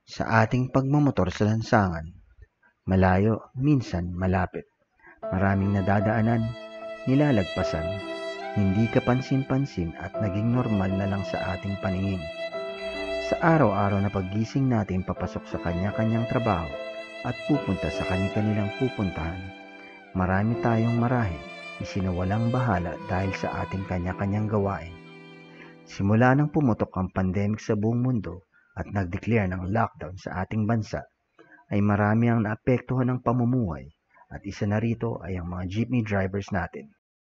Sa ating pagmamotor sa lansangan, malayo, minsan malapit. Maraming nadadaanan, nilalagpasan, hindi kapansin-pansin at naging normal na lang sa ating paningin. Sa araw-araw na paggising natin papasok sa kanya-kanyang trabaho at pupunta sa kani-kanilang pupuntahan, marami tayong marahil isinawalang bahala dahil sa ating kanya-kanyang gawain. Simula nang pumutok ang pandemic sa buong mundo at nag-declare ng lockdown sa ating bansa, ay marami ang naapektuhan ng pamumuhay at isa na rito ay ang mga jeepney drivers natin.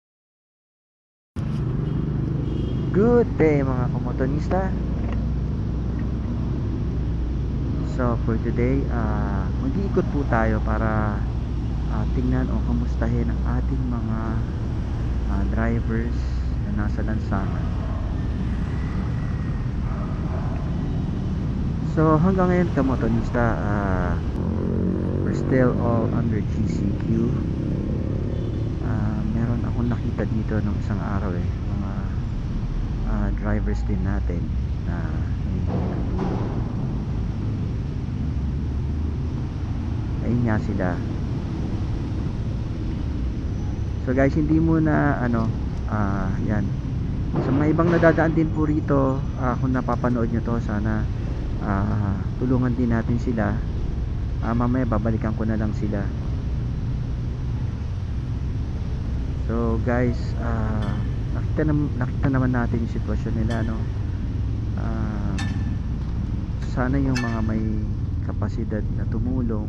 Good day mga kumotonista! So for today, mag-iikot po tayo para tingnan o kamustahin ang ating mga drivers na nasa lansangan. So hanggang ngayon kamotonista, we're still all under GCQ. Meron akong nakita dito nung isang araw mga drivers din natin na ayun nga sila. So guys, hindi muna yan. Sa mga ibang nadadaan din po rito, kung napapanood nyo to, sana tulungan din natin sila. Mamaya babalikan ko na lang sila. So guys, nakita naman natin yung sitwasyon nila, no? Sana yung mga may kapasidad na tumulong,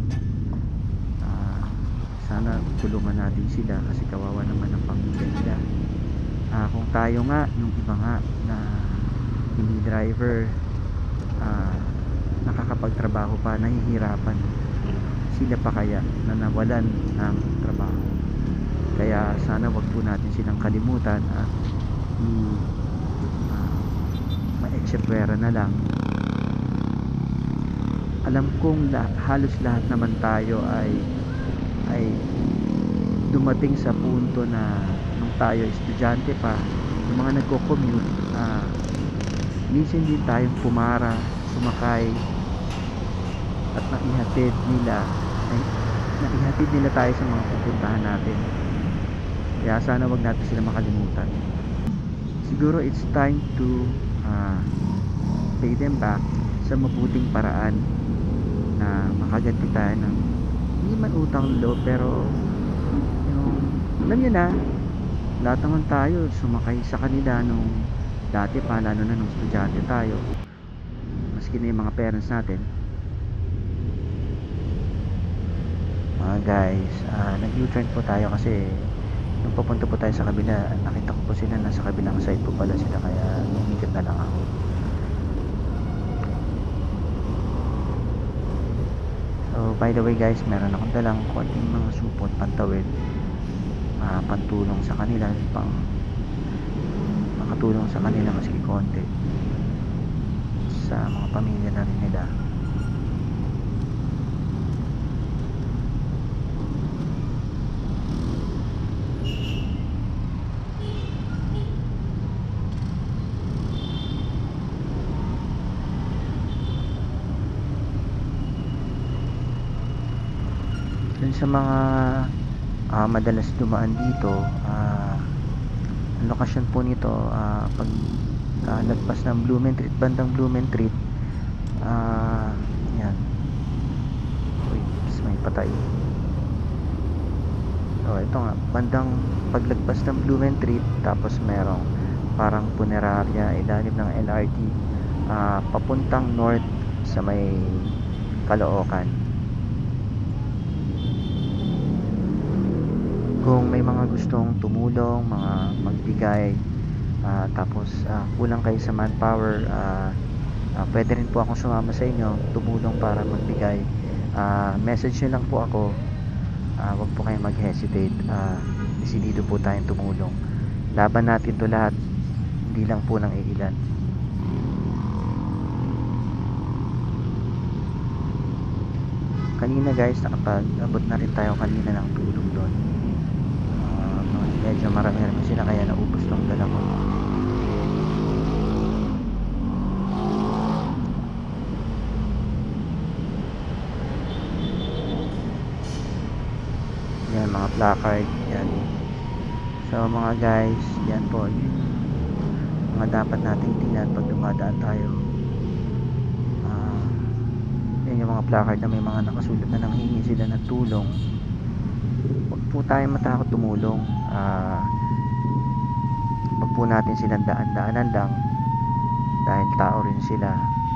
sana tulungan natin sila kasi kawawa naman ang pamilya nila. Kung tayo nga, yung iba nga na hindi driver, nakakapagtrabaho pa, nahihirapan, sila pa kaya na nawalan ng trabaho. Kaya sana wag po natin silang kalimutan at ma-eksepwera na lang. Alam kong halos lahat naman tayo ay dumating sa punto na nung tayo estudyante pa, yung mga nagko-commute, minsan din tayong pumara, sumakay at naihatid nila tayo sa mga pupuntahan natin. Kaya sana wag natin sila makalimutan. Siguro it's time to pay them back sa mabuting paraan, na makaganti tayo ng hindi man utang loob, pero alam nyo na, lahat naman tayo sumakay sa kanila nung dati pa, lalo na nung estudyante tayo, maski na yung mga parents natin. Mga guys, nag-U-turn po tayo kasi nung papunta po tayo sa kabila, nakita ko po sila nasa kabilang side po pala sila, kaya lumikit na lang ako. So by the way guys, meron akong dalang konting mga supot, pantawid, pantulong sa kanila, makatulong sa kanila maski konti sa mga pamilya na rin nila. Dun sa mga madalas dumaan dito, ang lokasyon po nito, pag lagpas ng Blumentritt, bandang Blumentritt, yan. Uy, may patay. So ito nga, bandang paglagpas ng Blumentritt, tapos merong parang punerarya ilalim ng LRT, papuntang north sa may Caloocan. Kung may mga gustong tumulong, mga magbigay, tapos kulang kayo sa manpower, pwede rin po akong sumama sa inyo, tumulong para magbigay. Message nyo lang po ako, wag po kayong mag-hesitate. Desidido po tayong tumulong. Laban natin to lahat, hindi lang po ng iilan. Kanina guys, nakapag-abot na rin tayo kanina ng tulong doon. Medyo marami sila kaya naubos lang dala ko. may mga placard yan. So mga guys, yan po yung mga dapat nating tingnan pag dumadaan tayo. Yan yung mga placard na may mga nakasulat na nanghihingi sila ng tulong. Huwag po tayo matakot tumulong. Huwag po natin silang daan-daanan lang dahil tao rin sila.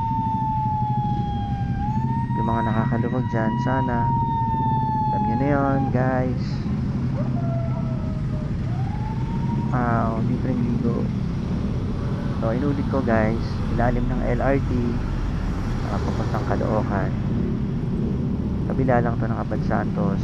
Yung mga nakakaluwag dyan, sana alam nyo na yun guys. Libreng ligo. So inulit ko guys, ilalim ng LRT papuntang Caloocan, kabila lang to ng Abad Santos.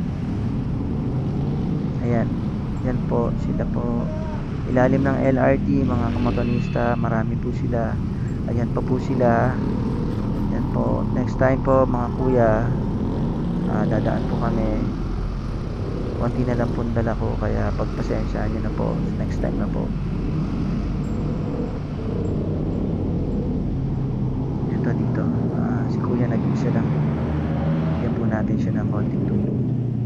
Ayan, yan po sila po, ilalim ng LRT mga kamotonista, marami po sila. Ayan pa po sila. Yan po, next time po mga kuya, dadaan po kami. Konti na lang po dala ko, kaya pagpasensyaan nyo na po, next time na po. Dito si kuya nag-isa lang, bigyan po natin siya ng konting tulong.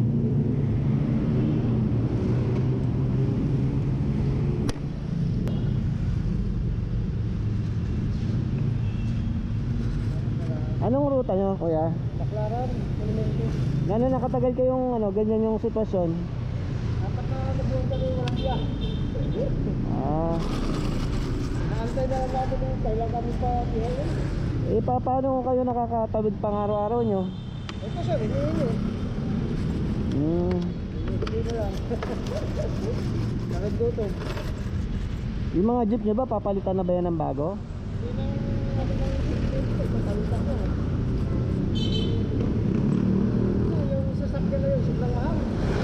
Anong ruta nyo, kuya? Baklaran, Monumento. Gano'n nakatagal kayong ganyan yung sitwasyon? Dapat na nabuong kami walang biya. Naantay na natin yung kailan kami pa biyahin. Paano kayo nakakatawid pang araw-araw nyo? Ito sir, hindi yun. Hindi na lang. Nakagutong. Yung mga jeep nyo ba, papalitan na ba yan ng bago? Hindi na natin ang isip. Pagkalitan ko. Yung sasakyan na yun, sobrang mahal.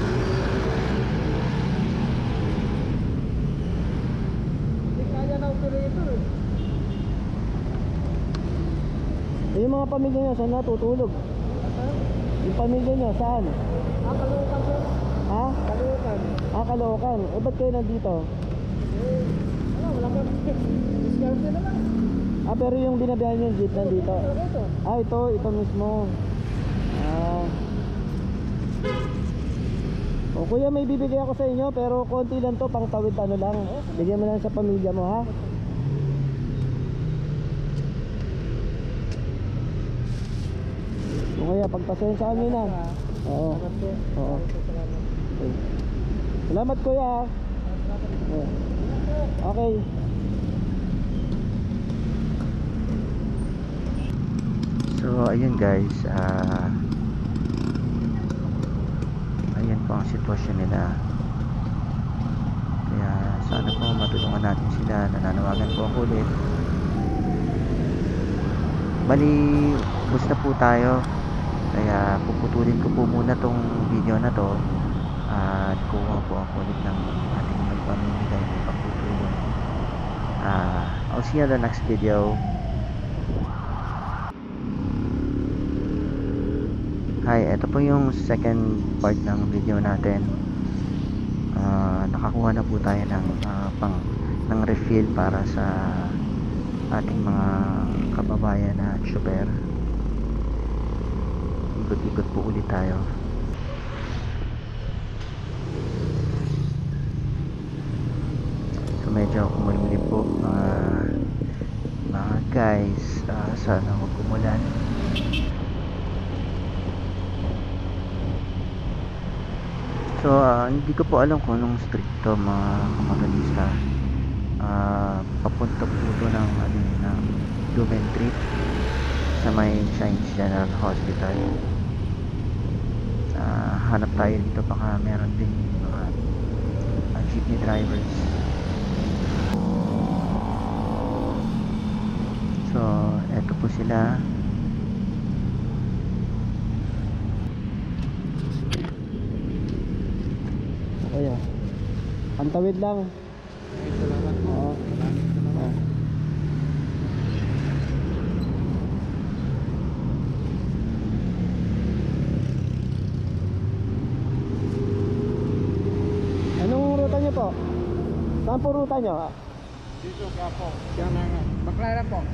Hindi kaya na operator. Yung mga pamilya nyo, saan natutulog? Yung pamilya nyo, saan? Caloocan sir. Ha? Caloocan. Caloocan. Ba't kayo nandito? Wala ka. Diskarte na lang. Pero yung binabiyahan yung jeep nandito. Ito. Ito mismo. O kuya, may bibigay ako sa inyo, pero konti lang to, pang tawid lang. Bigyan mo lang sa pamilya mo, ha? O kaya, pagpasensyahan nyo na. Oo. Oo. Okay. Salamat kuya, ha? Okay. So ayun guys, ayan po ang sitwasyon nila. Kaya sana po matulungan natin sila. Nananawagan po ako ulit. Bali, bus na po tayo. Kaya puputulin ko po muna tong video na to. At kuha po ako ulit ng ating magpamimigay ng pagtutulong. I'll see you on the next video. Hi, ito po yung second part ng video natin. Nakakuha na po tayo ng refill para sa ating mga kababayan na shopper. Ikot-ikot po ulit tayo. So medyo kumulimlim po mga guys. Sana huwag kumulan. So hindi ko po alam kung anong street to mga kamotorista. Papunta po ito ng Lumen Street sa may Science General Hospital. Hanap tayo dito, baka meron din mga jeepney drivers. So eto po sila. Kuya, antawid lang. Salamat po. Oo. Salamat. Anong ruta nyo po? Saan po ruta nyo? Dito ka po. Yan na. Baklaran po.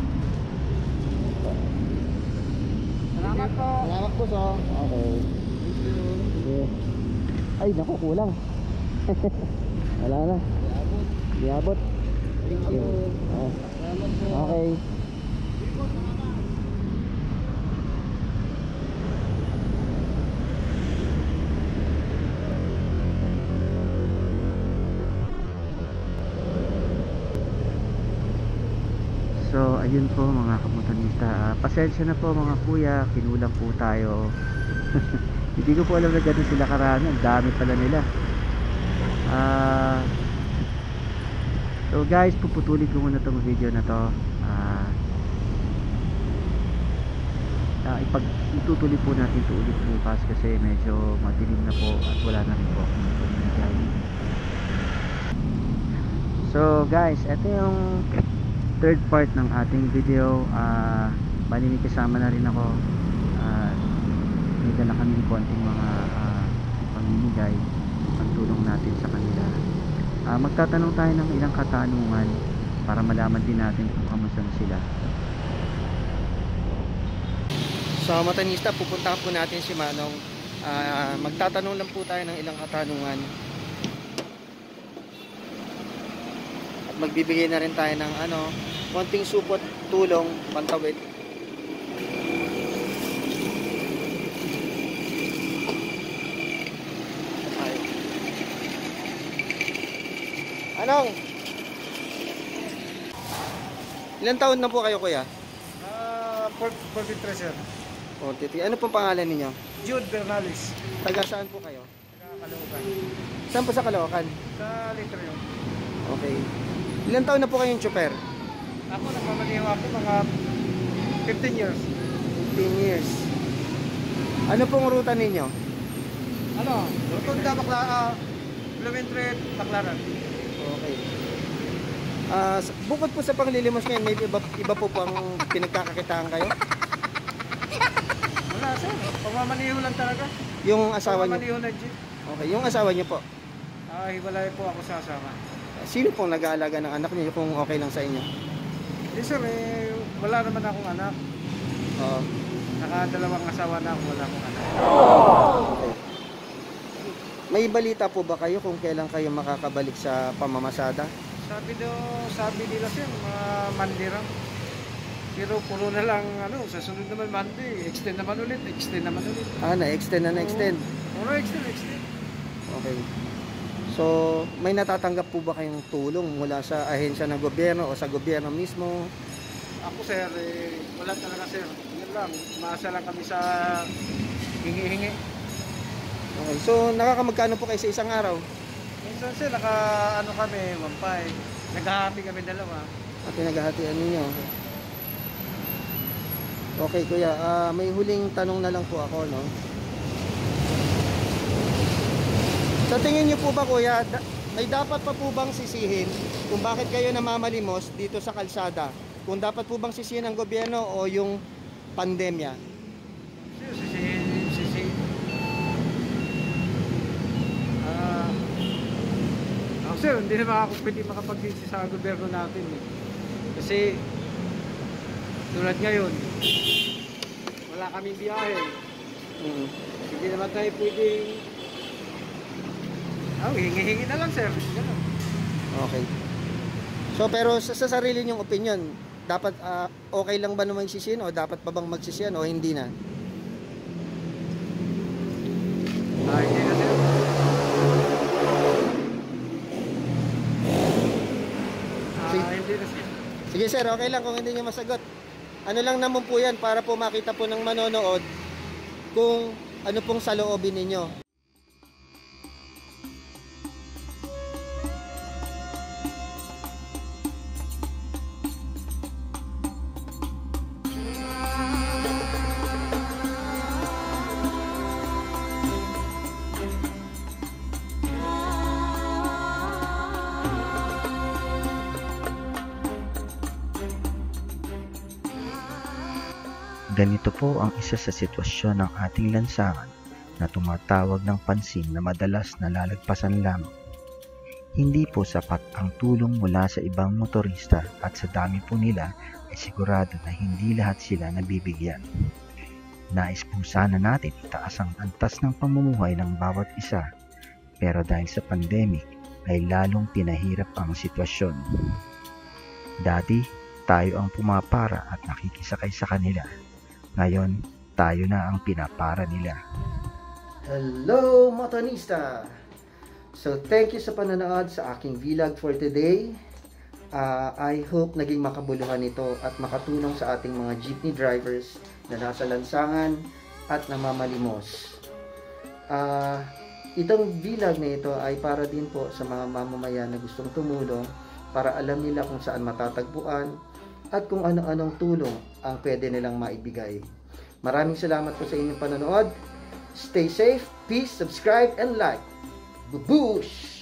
Salamat po. Salamat po, so. Okay. Sige. Ay, naku, kulang. Wala na. Di abot. Sige. Oh. Okay. So ayun po mga kamotorista, pasensya na po mga kuya, kinulang po tayo. Hindi ko po alam na gano'n sila karami, ang dami pala nila. So guys, puputulin ko muna itong video na to. Itutuloy po natin ito ulit bukas kasi medyo madilim na po at wala na rin po akong pamigay. So guys, ito yung third part ng ating video. Bali may kasama na rin ako. May dala kami konting mga pamimigay, pagtulong natin sa kanila. Magtatanong tayo ng ilang katanungan para malaman din natin kung kamusta na sila. So motorista, pupunta po natin si Manong. Magtatanong lang po tayo ng ilang katanungan. At magbibigay na rin tayo ng konting support, tulong, pantawid. Anong? Ilang taon na po kayo, kuya? 43 sir. 43. Ano pong pangalan ninyo? Jude Bernales. Taga saan po kayo? Caloocan. Saan po sa Caloocan? Sa Litro yun. Okay. Ilang taon na po kayong chopper? Ako, nagmamaniho ako mga 15 years. 15 years. Ano pong ruta ninyo? Ano? Rotunda, Blumentritt, Baclaran. Okay. Bukod po sa panglilimos ngayon, may iba po ang pinagkakakitaan kayo? Wala sir, pagmamaniho lang talaga. Yung asawa niyo? Pagmamaniho na jeep. Okay, yung asawa niyo po? Hiwalay po ako sa asawa. Sino pong nag-aalaga ng anak niyo kung okay lang sa inyo? Sir, wala naman akong anak. Oo. Nakadalawang asawa na ako, wala akong anak. Okay. May balita po ba kayo kung kailan kayo makakabalik sa pamamasada? Sabi nila sir, mga Monday lang. Pero puro na lang, sa sunod naman Monday, extend naman ulit. Na-extend na na-extend. Puro extend. Okay. So, may natatanggap po ba kayong tulong mula sa ahensya ng gobyerno o sa gobyerno mismo? Ako sir, wala talaga sir. Yan lang, maasa lang kami sa hingi-hingi. Okay. So, nakakamagkano po kayo sa isang araw? Minsan sir, kami, 1.5. Naghahapi kami dalawa. At pinaghahatian ninyo. Okay kuya, may huling tanong na lang po ako, no? Sa tingin niyo po ba kuya, may dapat pa po bang sisihin kung bakit kayo namamalimos dito sa kalsada? Kung dapat po bang sisihin ang gobyerno o yung pandemya? Sisi. Sir, hindi naman ako pwede makapagsisi sa gobyerno natin. Kasi tulad ngayon, wala kaming biyahe. Hindi naman tayo pwedeng hingi-hingi na lang sir. Ganun. Okay. So pero sa sarili niyong opinion, dapat okay lang ba naman sisihin o dapat pa bang magsisihan o hindi na? Hindi na sir. Hindi na sir. Sige sir, okay lang kung hindi niyo masagot. Ano lang naman po yan para po makita po ng manonood kung ano pong saloobin ninyo. Ganito po ang isa sa sitwasyon ng ating lansangan na tumatawag ng pansin na madalas nalalagpasan lamang. Hindi po sapat ang tulong mula sa ibang motorista at sa dami po nila ay sigurado na hindi lahat sila nabibigyan. Nais po sana natin itaas ang antas ng pamumuhay ng bawat isa, pero dahil sa pandemic ay lalong pinahirap ang sitwasyon. Dati, tayo ang pumapara at nakikisakay sa kanila. Ngayon, tayo na ang pinapara nila. Hello, motonista! So, thank you sa panonood sa aking vlog for today. I hope naging makabuluhan ito at makatulong sa ating mga jeepney drivers na nasa lansangan at namamalimos. Itong vlog na ito ay para din po sa mga mamamayan na gustong tumulong para alam nila kung saan matatagpuan at kung ano-anong tulong ang pwede nilang maibigay. Maraming salamat po sa inyong panonood. Stay safe, peace, subscribe, and like. Babush!